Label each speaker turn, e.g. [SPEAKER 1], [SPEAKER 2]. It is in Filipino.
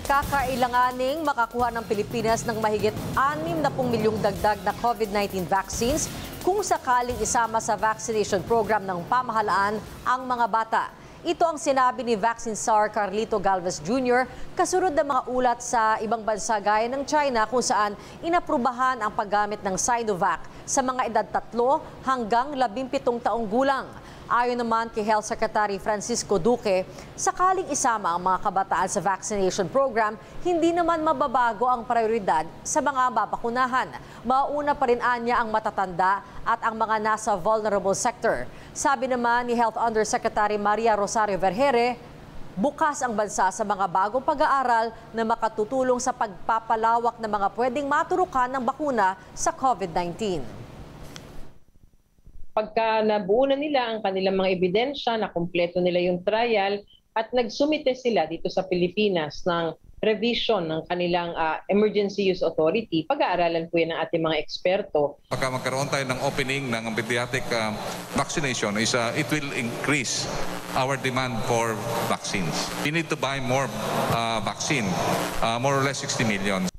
[SPEAKER 1] Kakailanganing makakuha ng Pilipinas ng mahigit 60 milyong dagdag na COVID-19 vaccines kung sakaling isama sa vaccination program ng pamahalaan ang mga bata. Ito ang sinabi ni Vaccine Czar Carlito Galvez Jr. kasunod ng mga ulat sa ibang bansa gaya ng China kung saan inaprubahan ang paggamit ng Sinovac sa mga edad 3 hanggang 17 taong gulang. Ayon naman kay Health Secretary Francisco Duque, sakaling isama ang mga kabataan sa vaccination program, hindi naman mababago ang prioridad sa mga babakunahan. Mauna pa rin anya ang matatanda at ang mga nasa vulnerable sector. Sabi naman ni Health Undersecretary Maria Rosario Vergere, bukas ang bansa sa mga bagong pag-aaral na makatutulong sa pagpapalawak ng mga pwedeng maturukan ng bakuna sa COVID-19.
[SPEAKER 2] Pagka nabuo na nila ang kanilang mga ebidensya, na kumpleto nila yung trial at nagsumite sila dito sa Pilipinas ng revision ng kanilang Emergency Use Authority, pag-aaralan po yan ng ating mga eksperto.
[SPEAKER 3] Pagka magkaroon tayo ng opening ng pediatric vaccination, it will increase our demand for vaccines. We need to buy more vaccine, more or less 60 million.